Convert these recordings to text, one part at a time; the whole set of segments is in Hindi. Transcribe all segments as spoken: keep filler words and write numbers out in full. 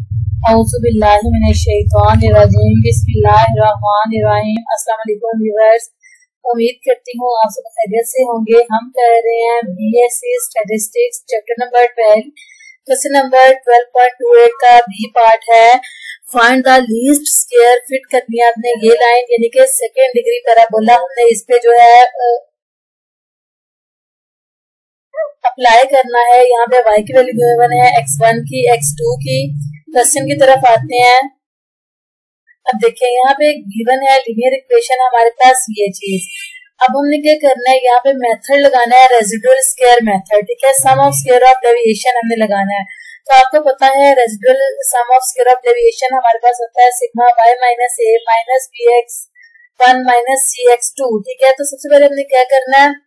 औज़ुबिल्लाहि मिनश्शैतानिर्रजीम बिस्मिल्लाहिर्रहमानिर्रहीम। अस्सलाम वालेकुम व्यूअर्स, उम्मीद करती हूँ आप सब खैरियत से होंगे। हम कर रहे हैं BSc statistics chapter number twelve, question number twelve point two eight का बी पार्ट है। Find the least square fit करनी है आपने ये लाइन, यानी कि सेकेंड डिग्री पैराबोला हमने इस पे जो है अप्लाई करना है। यहाँ पे y की वैल्यू गिवन है एक्स वन की, एक्स टू की। क्वेश्चन की तरफ आते हैं। अब देखिए यहाँ पे गिवन है लीनियर इक्वेशन हमारे पास ये चीज। अब हमने क्या करना है, यहाँ पे मेथड लगाना है रेसिडुअल स्क्वायर मेथड, ठीक है। Sum of square of deviation हमने लगाना है। तो आपको पता है residual sum of square of deviation हमारे पास होता है sigma y minus a minus b x one minus c x two, ठीक है। तो सबसे पहले हमने क्या करना है,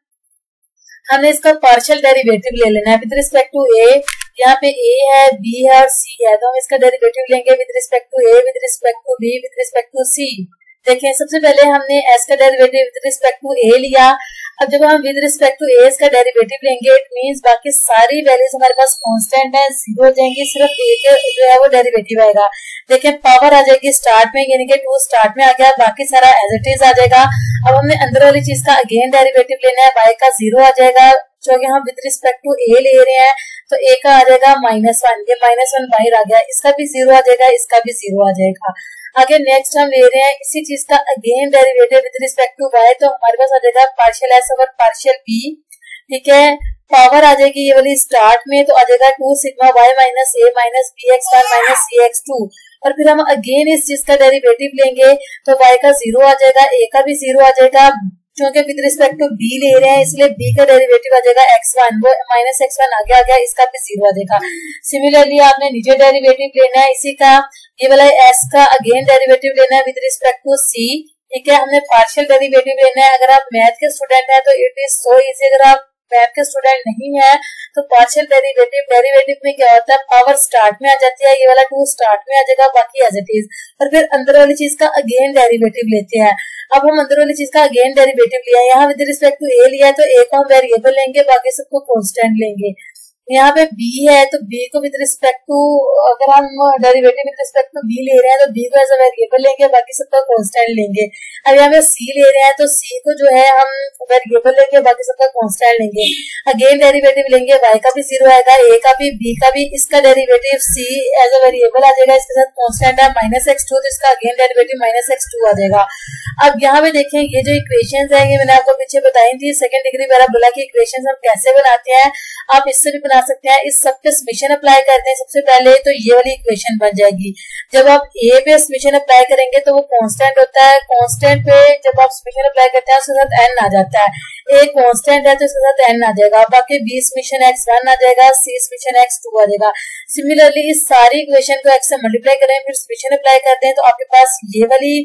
हमने इसका पार्शियल डेरिवेटिव ले लेना है विद रिस्पेक्ट टू ए। यहाँ पे ए है, बी है और सी है, तो हम इसका डेरिवेटिव लेंगे with respect to a, with respect to b, with respect to c. देखें सबसे पहले हमने एस का derivative with respect to a लिया। अब जब हम विद रिस्पेक्ट टू ए का डेरिवेटिव लेंगे, इट मींस बाकी सारी वैल्यूज हमारे पास कांस्टेंट है, जीरो हो जाएंगी, सिर्फ ए के जो है वो डेरिवेटिव आएगा। देखें पावर आ जाएगी स्टार्ट में, यानी कि टू स्टार्ट में आ गया, बाकी सारा एज इट इज आ जाएगा। अब हमने अंदर वाली चीज का अगेन डेरिवेटिव लेना है, वाई का जीरो आ जाएगा, क्योंकि हम विद रिस्पेक्ट टू ए ले रहे हैं। तो ए का आ जाएगा माइनस वन, ये माइनस वन बाहर आ गया, इसका भी जीरो आ जाएगा, इसका भी जीरो आ जाएगा। आगे नेक्स्ट हम ले रहे हैं इसी चीज का again derivative with respect to y, तो हमारे पास आ जाएगा partial S over partial b, ठीक है। पावर आ जाएगी ये वाली स्टार्ट में, तो आ जाएगा two sigma y minus a minus b x one minus c x two. और फिर हम अगेन इस चीज का डेरिवेटिव लेंगे, तो वाई का जीरो आ जाएगा, ए का भी जीरो आ जाएगा, क्योंकि विद रिस्पेक्ट टू बी ले रहे हैं इसलिए बी का डेरिवेटिव आ जाएगा एक्स वन, वो माइनस एक्स वन आगे आ गया, इसका भी जीरो आ जाएगा। सिमिलरली आपने नीचे डेरिवेटिव लेना है इसी का, ये वाला एस का अगेन डेरिवेटिव लेना है विद रिस्पेक्ट टू सी, ठीक है। हमने पार्शियल डेरिवेटिव लेना है। अगर आप मैथ के स्टूडेंट हैं तो इट इज सो इजी, अगर आप मैथ के स्टूडेंट नहीं है तो पार्शियल डेरिवेटिव डेरिवेटिव में क्या होता है, पावर स्टार्ट में आ जाती है, ये वाला टू स्टार्ट में आ जाएगा, बाकी एज इट इज। और फिर अंदर वाली चीज का अगेन डेरिवेटिव लेते हैं। अब हम अंदर वाली चीज का अगेन डेरिवेटिव लिया है, यहाँ विद रिस्पेक्ट टू ए लिया है, तो ए को हम वेरिएबल लेंगे, बाकी सबको कांस्टेंट लेंगे। यहाँ पे b है, तो b को विद रिस्पेक्ट टू, अगर हम derivative with respect to b ले रहे हैं तो b को एज अ वेरिएबल लेंगे, बाकी सबका कांस्टेंट लेंगे। अब यहाँ पे c ले रहे हैं तो c को जो है हम वेरिएबल लेंगे, बाकी सबका कांस्टेंट लेंगे। अगेन डेरिवेटिव लेंगे, y का भी जीरो आएगा, a का भी, b का भी, इसका derivative c as a variable आ जाएगा, इसके साथ कांस्टेंट है माइनस एक्स टू, तो इसका again derivative minus x two आ जाएगा। अब यहाँ पे देखें ये जो इक्वेशंस है ये मैंने आपको पीछे बताई थी, सेकंड डिग्री पैराबोला की इक्वेशंस हम कैसे बनाते हैं, आप इससे भी बना सकते हैं। इस सब पे समेशन अप्लाई करते हैं सबसे पहले, तो ये वाली इक्वेशन बन जाएगी। जब आप ए पे समेशन अप्लाई करेंगे तो वो कांस्टेंट होता है, कांस्टेंट पे जब आप समेशन अप्लाई करते हैं उसके साथ एन आ जाता है, ए कांस्टेंट है तो उसके साथ एन आ जाएगा, बाकी बी समेशन एक्स वन आ जाएगा, सी समेशन एक्स टू आ जाएगा। सिमिलरली इस सारी इक्वेशन को एक्स से मल्टीप्लाई करें, फिर समेशन अप्लाई करते हैं, तो आपके पास ये वाली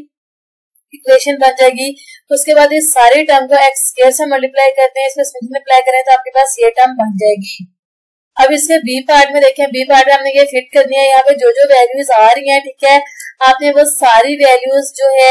इक्वेशन बन जाएगी। तो उसके बाद इस सारे टर्म को एक्स स्क्वायर से मल्टीप्लाई करते हैं, इसमें समेशन अप्लाई करें तो आपके पास ये टर्म बन जाएगी। अब इसके बी पार्ट में देखें, बी पार्ट में हमने ये फिट करनी है, यहाँ पे जो जो वैल्यूज आ रही हैं, ठीक है, आपने वो सारी वैल्यूज जो है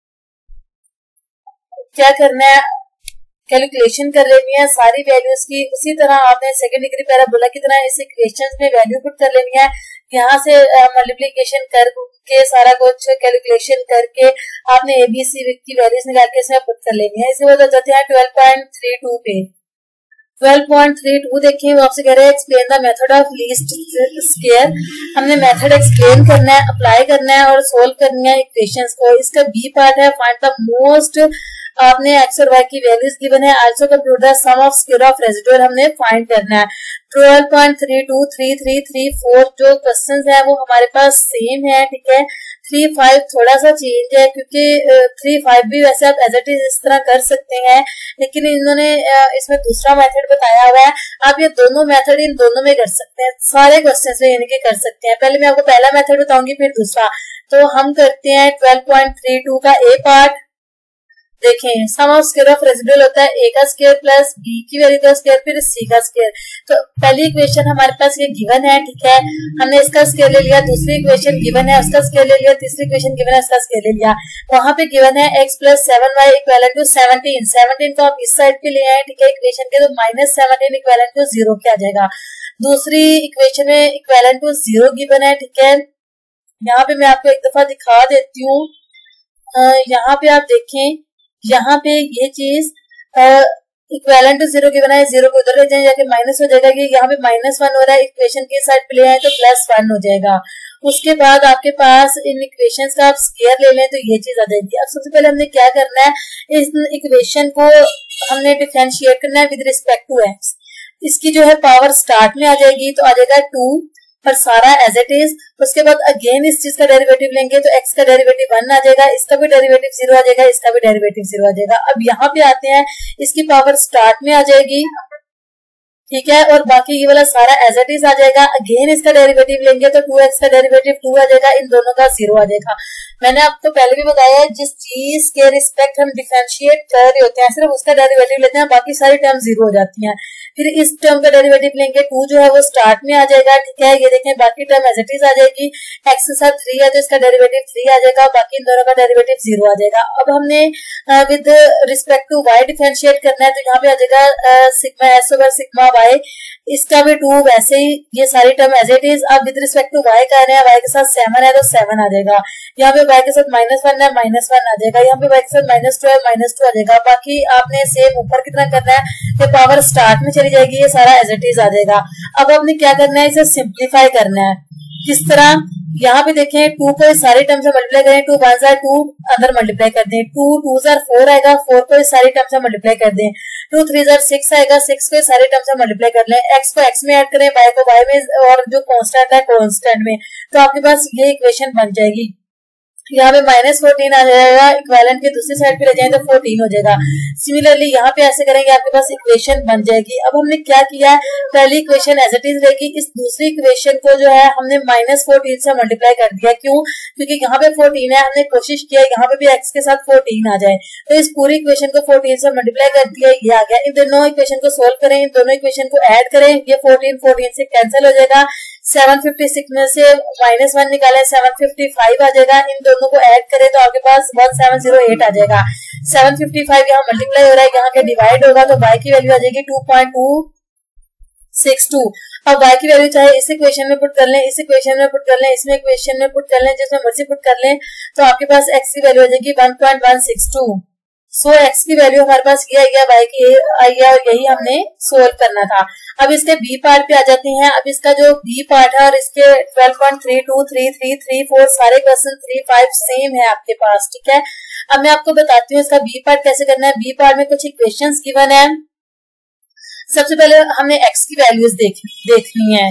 क्या करना है, कैलकुलेशन कर लेनी है सारी वैल्यूज की। उसी तरह आपने सेकंड डिग्री पैराबोला की तरह इस इक्वेशंस में वैल्यू पुट कर लेनी है। यहाँ से मल्टीप्लिकेशन करके सारा कुछ कैलकुलेशन करके आपने एबीसी की वैल्यूज निकाल के इसमें पुट कर लेनी है। इसे वो जाते हैं ट्वेल्व पॉइंट थ्री टू पे। ट्वेल्व पॉइंट थ्री टू देखिए, वो आपसे कह रहे हैं explain the method of least square. हमने मेथड एक्सप्लेन करना है, अप्लाई करना है और सोल्व करनी है इक्वेशंस को। इसका बी पार्ट है फाइंड द मोस्ट, आपने एक्स और वाई की वैल्यूज गिवन है, also compute the sum of square of residual हमने फाइंड करना है। Twelve point three two, three three, three four जो क्वेश्चंस है वो हमारे पास सेम है, ठीक है। थ्री फाइव थोड़ा सा चेंज है, क्योंकि थ्री फाइव भी वैसे आप एज इट इज इस तरह कर सकते हैं, लेकिन इन्होंने इसमें दूसरा मेथड बताया हुआ है। आप ये दोनों मेथड इन दोनों में कर सकते हैं, सारे क्वेश्चंस में यानी कि कर सकते हैं। पहले मैं आपको पहला मेथड बताऊंगी, फिर दूसरा। तो हम करते हैं ट्वेल्व पॉइंट थ्री टू का ए पार्ट। देखें sum of square of residual होता है ए का स्क्वायर प्लस बी की वैल्यू का स्क्वायर फिर सी का स्क्वायर। तो पहली इक्वेशन हमारे पास ये गिवन है, ठीक है, हमने इसका स्क्वायर ले लिया। दूसरी इक्वेशन गिवन है, उसका स्क्वायर ले लिया। तीसरी इक्वेशन गिवन है, उसका स्क्वायर ले लिया। वहां पे गिवन है x plus seven y equivalent to seventeen. Seventeen को आप इस साइड पे ले आए, ठीक है, इक्वेशन के, तो minus seventeen equivalent to zero क्या आ जाएगा। दूसरी इक्वेशन में इक्वेलेंट टू जीरो गिवन है, ठीक है, यहाँ पे मैं आपको एक दफा दिखा देती हूँ। यहाँ पे आप देखें, यहाँ पे ये चीज इक्वेलेंट टू जीरो गिवन है, जीरो को उधर ले जाए जाके माइनस हो जाएगा। ये यहाँ पे माइनस वन हो रहा है, इक्वेशन के साइड पे ले आए तो प्लस वन हो जाएगा। उसके बाद आपके पास इन इक्वेशंस का आप स्क्वायर ले लें तो ये चीज आ जाएगी। अब सबसे पहले हमने क्या करना है, इस इक्वेशन को हमने डिफरेंशिएट करना है विद रिस्पेक्ट टू एक्स। इसकी जो है पावर स्टार्ट में आ जाएगी तो आ जाएगा टू और सारा एज इट इज। उसके बाद अगेन इस चीज का डेरिवेटिव लेंगे तो एक्स का डेरिवेटिव वन आ जाएगा, इसका भी डेरिवेटिव जीरो आ जाएगा, इसका भी डेरिवेटिव जीरो आ जाएगा। अब यहाँ पे आते हैं, इसकी पावर स्टार्ट में आ जाएगी, ठीक है, और बाकी ये वाला सारा एज इट इज आ जाएगा। अगेन इसका डेरिवेटिव लेंगे तो टू एक्स का डेरिवेटिव टू आ जाएगा, इन दोनों का जीरो आ जाएगा। मैंने आपको पहले भी बताया है, जिस चीज के रिस्पेक्ट हम डिफरेंशिएट कर रहे होते हैं सिर्फ उसका डेरिवेटिव लेते हैं, बाकी सारी टर्म जीरो हो जाती हैं। फिर इस टर्म का डेरिवेटिव लेंगे, टू जो है वो स्टार्ट में आ जाएगा, ठीक है, ये देखें बाकी टर्म एज इट इज आ जाएगी। एक्स के साथ थ्री है तो इसका डेरिवेटिव थ्री आ जाएगा, बाकी इन दोनों का डेरिवेटिव जीरो आ जाएगा। अब हमने with respect to y differentiate करना है तो यहाँ पे आ जाएगा sigma S over sigma y, इसका भी टू, वैसे ही ये सारी टर्म एज इट इज। अब विद रिस्पेक्ट टू वाई कर रहे हैं, वाई के साथ सेवन है तो सेवन आ जाएगा। यहाँ पे वाई के साथ माइनस वन है, माइनस वन आ जाएगा। यहाँ पे वाई के साथ माइनस टू है, माइनस टू आ जाएगा। बाकी आपने सेम ऊपर कितना करना है, ये पावर स्टार्ट में चली जाएगी, ये सारा एज इट इज आ जाएगा। अब आपने क्या करना है, इसे सिंप्लीफाई करना है। किस तरह, यहाँ पे देखें टू को इस सारी टर्म से मल्टीप्लाई करें, टू वन जार टू अंदर मल्टीप्लाई कर दें, टू टू जार फोर आएगा, फोर को इस सारी टर्म से मल्टीप्लाई कर दें, टू थ्री जार सिक्स आएगा, सिक्स को इस सारे टर्म से मल्टीप्लाई कर लें, एक्स को एक्स में ऐड करें, वाई को वाई में, और जो कांस्टेंट है कांस्टेंट में, तो आपके पास ये इक्वेशन बन जाएगी। यहाँ पे माइनस फोर्टीन आ जाएगा, इक्वेलेंट के दूसरी साइड पे ले जाए तो फोर्टीन हो जाएगा। सिमिलरली यहाँ पे ऐसे करेंगे, आपके पास इक्वेशन बन जाएगी। अब हमने क्या किया है, पहली इक्वेशन एज इट इज रहेगी, इस दूसरी इक्वेशन को जो है हमने माइनस फोर्टीन से मल्टीप्लाई कर दिया। क्यों? क्योंकि यहाँ पे फोर्टीन है, हमने कोशिश किया यहाँ पे भी एक्स के साथ फोर्टीन आ जाए, तो इस पूरी इक्वेशन को फोर्टीन से मल्टीप्लाई कर दिया, ये आ गया। इन दोनों इक्वेशन को सोल्व करें, इन दोनों इक्वेशन को ऐड करें, ये फोर्टीन फोर्टीन से कैंसिल हो जाएगा। सेवन फिफ्टी सिक्स में से माइनस वन निकाले, सेवन फिफ्टी फाइव आ जाएगा। इन दोनों को ऐड करें तो आपके पास वन सेवन जीरो एट आ जाएगा। सेवन फिफ्टी फाइव यहाँ मल्टीप्लाई हो रहा है, यहाँ के डिवाइड होगा तो y की वैल्यू आ जाएगी two point two six two. अब y की वैल्यू चाहे इस इक्वेशन में पुट कर लें, इस इक्वेशन में पुट कर लें, इसमें इक्वेशन में पुट कर लें, जिसमें मर्जी पुट कर लें, तो आपके पास x की वैल्यू आ जाएगी one point one six two. So x की वैल्यू हमारे पास ये आई है, वाई की आई है, और यही हमने सोल्व करना था। अब इसके बी पार्ट पे आ जाते हैं। अब इसका जो बी पार्ट है और इसके twelve point three two, three three, three four सारे क्वेश्चन थ्री फाइव सेम है आपके पास, ठीक है। अब मैं आपको बताती हूँ इसका बी पार्ट कैसे करना है। बी पार्ट में कुछ इक्वेशंस गिवन है। सबसे पहले हमने एक्स की वैल्यूज देख देखनी है।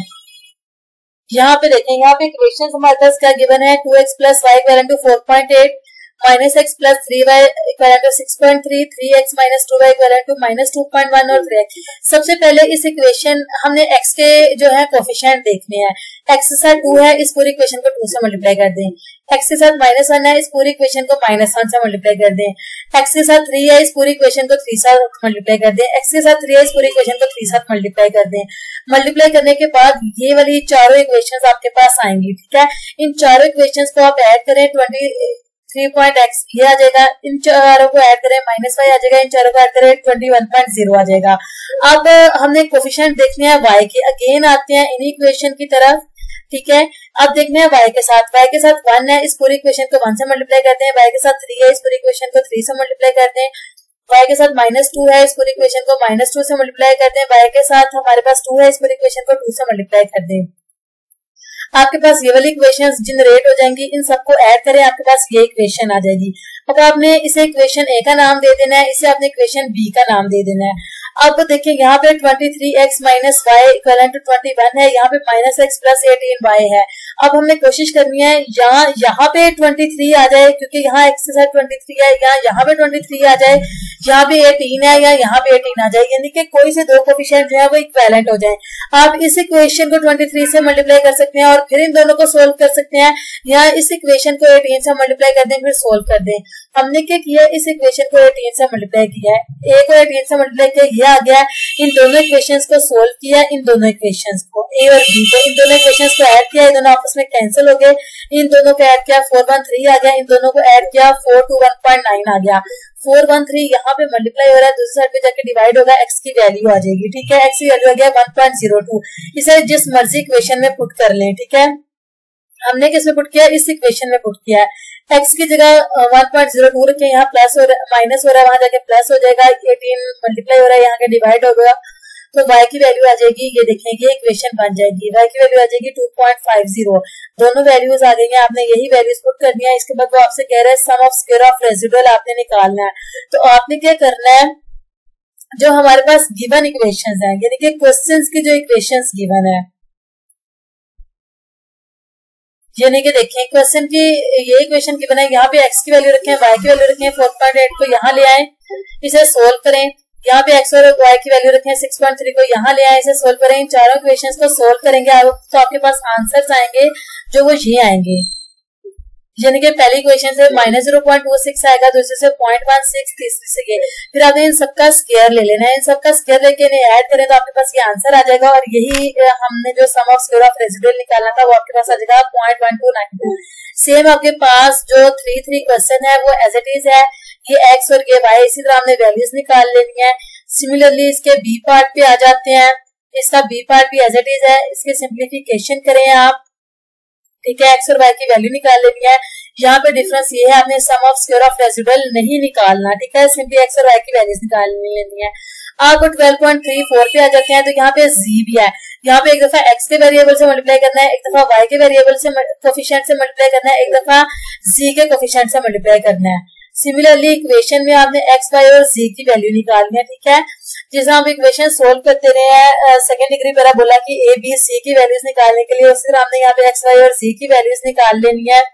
यहाँ पे देखें, यहाँ पे इक्वेशन हमारे पास क्या गिवन है, two x plus y equal to four point eight, minus x plus three y equal to six point three, three x minus two y equal to minus two point one और थ्री एक्स। सबसे पहले इस इक्वेशन हमने एक्स के जो है कोफिशिएंट देखने हैं। एक्स के साथ टू है, इस पूरी इक्वेशन को टू से मल्टीप्लाई कर दें। एक्स के साथ माइनस वन है, इस पूरी इक्वेशन को माइनस वन से मल्टीप्लाई कर दें। एक्स के साथ थ्री है, इस पूरी इक्वेशन को थ्री से मल्टीप्लाई कर दें। एक्स के साथ थ्री है, इस पूरी इक्वेशन को थ्री से मल्टीप्लाई कर दें। मल्टीप्लाई करने के बाद ये वाली चारों इक्वेशंस आपके पास आएंगी, ठीक है। इन चारों इक्वेशंस को आप ऐड करें, ट्वेंटी थ्री पॉइंट एक्स ये आ जाएगा, इन चारों को ऐड करें माइनस वाई आ जाएगा, इन चारों को ऐड करें ट्वेंटी वन पॉइंट जीरो आ जाएगा। अब हमने कोफिशिएंट देखने हैं वाई के। अगेन आते हैं इन इक्वेशन की तरफ, ठीक है। अब देखने हैं वाई के साथ। वाई के साथ वन है, इस पूरी इक्वेशन को वन से मल्टीप्लाई करते हैं। वाई के साथ थ्री है, इस पूरी इक्वेशन को थ्री से मल्टीप्लाई करते हैं। वाई के साथ माइनस टू है, इस पूरी इक्वेशन को माइनस टू से मल्टीप्लाई करते हैं। वाई के साथ हमारे पास टू है, इस पूरी इक्वेशन को टू से मल्टीप्लाई कर दें। आपके पास ये वाली इक्वेशंस जनरेट हो जाएंगी। इन सबको ऐड करें, आपके पास ये इक्वेशन आ जाएगी। अब आपने इसे इक्वेशन ए का नाम दे देना है, इसे आपने इक्वेशन बी का नाम दे देना है। अब देखिए यहाँ पे twenty three x minus y equal to twenty one है, यहाँ पे minus x plus eighteen y है। अब हमने कोशिश करनी है यहाँ यहाँ पे ट्वेंटी थ्री आ जाए, क्योंकि यहाँ एक्स के साथ ट्वेंटी थ्री है, यहाँ यहाँ पे ट्वेंटी थ्री आ जाए, यहाँ पे एटीन है या यहाँ पे एटीन आ जाए, यानी कि कोई से दो कोफिशिएंट जो है वो इक्विवेलेंट हो जाए। आप इस इक्वेशन को ट्वेंटी थ्री से मल्टीप्लाई कर सकते हैं और फिर इन दोनों को सोल्व कर सकते हैं, या इस इक्वेशन को एटीन से मल्टीप्लाई कर दें फिर सोल्व कर दें। हमने क्या किया, इस इक्वेशन को एटीन से मल्टीप्लाई किया है, ए को एटीन से मल्टीप्लाई किया, ये आ गया। इन दोनों इक्वेशंस को सोल्व किया, इन दोनों इक्वेशंस को ए और बी को, इन दोनों इक्वेशंस को ऐड किया, इन दोनों आपस में कैंसिल हो गए। इन दोनों को ऐड किया, फोर वन थ्री आ गया। इन दोनों को ऐड किया, four two one point nine आ गया। फोर वन थ्री यहाँ पे मल्टीप्लाई हो रहा है, दूसरी साइड पे जाके डिवाइड होगा, एक्स की वैल्यू आ जाएगी, ठीक है। एक्स की वैल्यू आ गया वन पॉइंट जीरो टू। इसे जिस मर्जी इक्वेशन में पुट कर लें, ठीक है। हमने किस में पुट किया, इस इक्वेशन में पुट किया है। एक्स की जगह वन पॉइंट जीरो टू रखे, यहाँ प्लस हो माइनस हो रहा है, वहां जाके प्लस हो जाएगा, एटीन मल्टीप्लाई हो रहा है, यहाँ के डिवाइड हो गया, तो y की वैल्यू आ जाएगी, ये देखेंगे इक्वेशन बन जाएगी, y की वैल्यू आ जाएगी टू पॉइंट फाइव जीरो। दोनों वैल्यूज आ गई हैं, आपने यही वैल्यूज पुट करनी है। इसके बाद वो आपसे कह रहा है sum of square of residual आपने निकालना है। तो आपने क्या करना है, जो हमारे पास गिवन इक्वेशंस हैं, यानी कि क्वेश्चंस की जो इक्वेशंस गिवन है, यानी कि देखें क्वेश्चन की ये इक्वेशन गिवन है, यहाँ पे x की वैल्यू रखें, y की वैल्यू रखें, फोर पॉइंट एट को यहाँ ले आए, इसे सोल्व करें, यहाँ पे x और y की वैल्यू रखें, सिक्स पॉइंट थ्री को यहाँ ले आए, इसे सोल्व करें। इन चारों इक्वेशंस को सोल्व करेंगे आप, तो आपके पास आंसर्स आएंगे जो वो ये आएंगे, यानी कि पहली इक्वेशन से minus zero point two six आएगा, दूसरे से पॉइंट वन सिक्स, तीसरी से ये, फिर आपने इन सबका स्क्वायर ले लेना है, इन सबका स्क्वायर लेके इन्हें ऐड करें तो आपके पास ये आंसर आ जाएगा। और यही हमने जो sum of square of residual निकालना था वो आपके पास आ जाएगा point one two nine two. Same आपके पास जो थ्री थ्री क्वेश्चन है वो एज इट इज है, ये एक्स और ये वाई, इसी तरह हमने वैल्यूज निकाल लेनी है। सिमिलरली इसके बी पार्ट पे आ जाते हैं, इसका बी पार्ट भी एज इट इज है, इसके सिंप्लीफिकेशन करें आप, ठीक है, एक्स और वाई की वैल्यू निकाल लेनी है। यहाँ पे डिफरेंस ये है, आपने sum of square of residual नहीं निकालना, ठीक है, सिंपली एक्स और वाई की वैल्यूज निकाल लेनी है। आप ट्वेल्व पॉइंट थ्री फोर पे आ जाते हैं, तो यहाँ पे जी भी है, यहाँ पे एक दफा एक्स के वेरिएबल से मल्टीप्लाई करना है, एक दफा वाई के वेरिएबल से कोफिशिएंट से मल्टीप्लाई करना है, एक दफा जी के कोफिशिएंट से मल्टीप्लाई करना है। सिमिलरली इक्वेशन में आपने एक्स वाई और जी की वैल्यू निकालनी है, ठीक है। जैसे हम इक्वेशन सोल्व करते रहे हैं सेकेंड डिग्री पैराबोला की ए बी सी की वैल्यूज निकालने के लिए, उसी तरह हमने यहाँ पे एक्स वाई और जी की वैल्यूज निकाल लेनी है,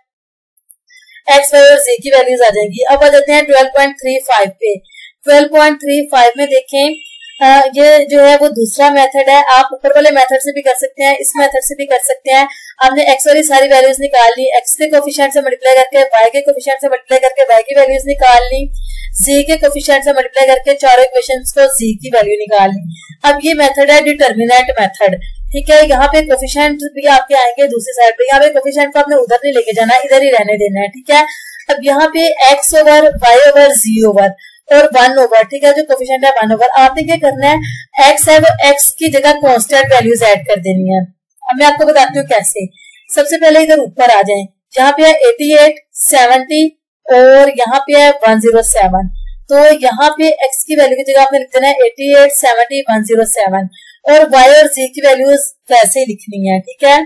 एक्स वाई और जी की वैल्यूज आ जाएंगी। अब आ जाते हैं ट्वेल्व पॉइंट थ्री फाइव पे। ट्वेल्व पॉइंट थ्री फाइव में देखें, आ, ये जो है वो दूसरा मेथड है, आप ऊपर वाले मेथड से भी कर सकते हैं, इस मेथड से भी कर सकते हैं। आपने एक्स वाली सारी वैल्यूज निकाल ली, एक्स के कोफिशिएंट से मल्टीप्लाई करके वाई के कोफिशिएंट से मल्टीप्लाई करके वाई की वैल्यूज निकाल ली, जी के कोफिशिएंट से मल्टीप्लाई करके चारों इक्वेशंस को जी की वैल्यू निकाल ली। अब ये मेथड है डिटर्मिनेंट मेथड, ठीक है। यहाँ पे कोफिशिएंट भी आपके आएंगे दूसरी साइड पे, यहाँ पे कोफिशिएंट को आपने उधर नहीं लेके जाना, इधर ही रहने देना है, ठीक है। अब यहाँ पे x over y over z over और वन ओवर, ठीक है, जो कोफिशिएंट है वन ओवर, आपने क्या करना है, एक्स है वो एक्स की जगह कांस्टेंट वैल्यूज ऐड कर देनी है। अब मैं आपको बताती हूँ कैसे। सबसे पहले इधर ऊपर आ जाएं, जहाँ पे है एटी एट, सेवेंटी और यहाँ पे है वन जीरो सेवन, तो यहाँ पे एक्स की वैल्यू की जगह आपने लिख देना है eighty eight, seventy, one zero seven और वाई और जी की वैल्यूज वैसे ही लिखनी है, ठीक है।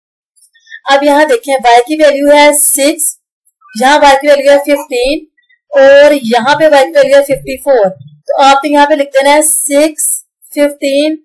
अब यहाँ देखें, वाई की वैल्यू है सिक्स, यहाँ वाई की वैल्यू है फिफ्टीन और यहाँ पे वाई की वैल्यू है फिफ्टी फोर, तो आपने यहाँ पे लिख देना है सिक्स, फिफ्टीन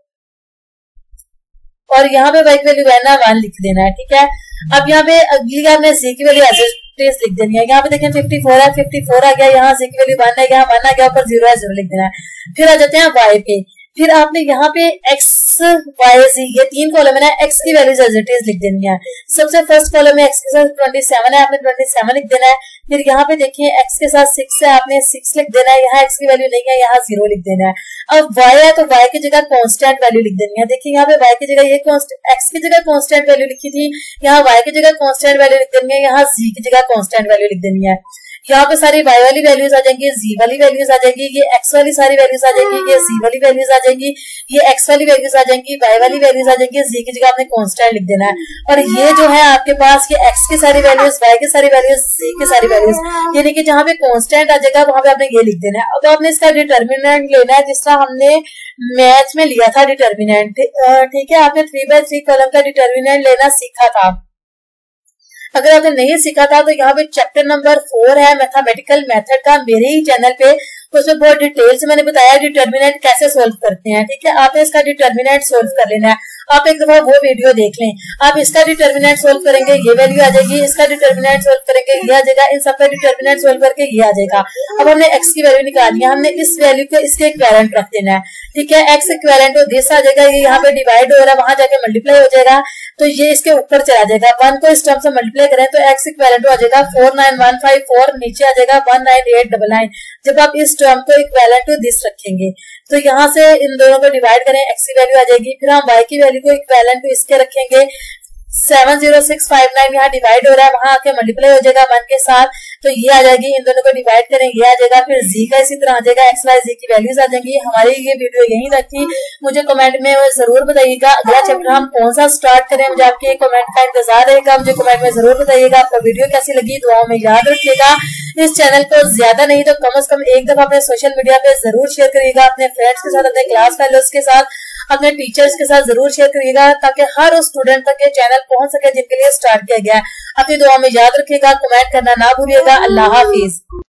और यहाँ पे वाई की वैल्यू है ना वन लिख देना है, ठीक है। अब यहाँ पे अगली आपने जी की वैल्यू एज लिख देनी है, यहाँ पे देखें फिफ्टी फोर है, फिफ्टी फोर आ गया, यहाँ जी की वैल्यू वन है, यहाँ वन आ गया, ऊपर जीरो है, जीरो लिख देना है। फिर आ जाते हैं वाई पे, फिर आपने यहाँ पे x, y, z ये तीन कॉलम है ना, x की वैल्यूज एज इट इज लिख देनी है। सबसे फर्स्ट कॉलम में x के साथ ट्वेंटी सेवन है, आपने ट्वेंटी सेवन लिख देना है। फिर यहाँ पे देखिए x के साथ सिक्स है, आपने सिक्स लिख देना है, यहाँ x की वैल्यू नहीं है, यहाँ जीरो लिख देना है। अब y है तो y की जगह कांस्टेंट वैल्यू लिख देनी है। देखिए यहाँ पे y की जगह ये x की जगह कांस्टेंट वैल्यू लिखी थी, यहाँ y की जगह कांस्टेंट वैल्यू लिख देनी है, यहाँ z की जगह कांस्टेंट वैल्यू लिख देनी है। यहाँ पे सारी y वाली वैल्यूज आ जाएंगी, z वाली वैल्यूज आ जाएंगी, ये x वाली सारी वैल्यूज आ जाएंगी, ये z वाली वैल्यूज आ जाएंगी, ये x वाली वैल्यूज आ जाएंगी, y वाली वैल्यूज आ जाएंगी, z की जगह आपने कांस्टेंट लिख देना है। और ये जो है आपके पास ये x की सारी वैल्यूज, y की सारी वैल्यूज, z की सारी वैल्यूज, यानी कि जहाँ पे कांस्टेंट आ जाएगा वहां पे आपने ये लिख देना है। अब आपने इसका डिटर्मिनेंट लेना है, जिस तरह हमने मैथ में लिया था डिटर्मिनेंट, ठीक है। आपने थ्री बाय थ्री कॉलम का डिटर्मिनेंट लेना सीखा था। अगर आपने नहीं सीखा था तो यहाँ पे चैप्टर नंबर फोर है मैथमेटिकल मेथड का, मेरे ही चैनल पे, तो उसमें बहुत डिटेल से मैंने बताया डिटर्मिनेंट कैसे सोल्व करते हैं, ठीक है। आपने इसका डिटर्मिनेंट सोल्व कर लेना है, आप एक दफा वो वीडियो देख लें। आप इसका डिटर्मिनेंट सोल्व करेंगे, ये वैल्यू आ जाएगी, इसका डिटर्मिनेंट सोल्व करेंगे, ये आ जाएगा, इन सबका डिटर्मिनेंट सोल्व करके ये आ जाएगा। अब हमने एक्स की वैल्यू निकालनी है, हमने इस वैल्यू को इसके इक्विवेलेंट रख देना है, ठीक है। एक्स इक्विवेलेंट तो दिस आ जाएगा, ये यहाँ पे डिवाइड हो रहा है, वहां जाके मल्टीप्लाई हो जाएगा, तो ये इसके ऊपर चला जाएगा। वन को इस टर्म से मल्टीप्लाई करें तो एक्स इक्विवेलेंट आ जाएगा four nine one five four, नीचे आ जाएगा one nine eight double nine. जब आप इस टर्म को इक्विवेलेंट टू दिस रखेंगे तो यहाँ से इन दोनों को डिवाइड करें, एक्स की वैल्यू आ जाएगी। फिर हम वाई की वैल्यू को इक्विवेलेंट टू इसके रखेंगे, seven zero six five nine यहाँ डिवाइड हो रहा है, वहां आके मल्टीप्लाई हो जाएगा वन के साथ, तो ये आ जाएगी। इन दोनों को डिवाइड करें, ये आ जाएगा। फिर जी का इसी तरह आ जाएगा, एक्स वाई जी की वैल्यूज आ जाएंगी। हमारी ये वीडियो यहीं तक थी। मुझे कमेंट में जरूर बताइएगा अगला चैप्टर हम कौन सा स्टार्ट करें। मुझे आपके कमेंट का इंतजार रहेगा। मुझे कमेंट में जरूर बताइएगा आपको वीडियो कैसी लगी। दुआओं में याद रखिएगा। इस चैनल को ज्यादा नहीं तो कम से कम एक दफा अपने सोशल मीडिया पे जरूर शेयर करिएगा, अपने फ्रेंड्स के साथ, अपने क्लास फेलोज के साथ, अपने टीचर्स के साथ जरूर शेयर करिएगा, ताकि हर उस स्टूडेंट तक ये चैनल पहुंच सके जिनके लिए स्टार्ट किया गया है। अपनी दुआ में याद रखिएगा, कमेंट करना ना भूलिएगा। अल्लाह हाफिज।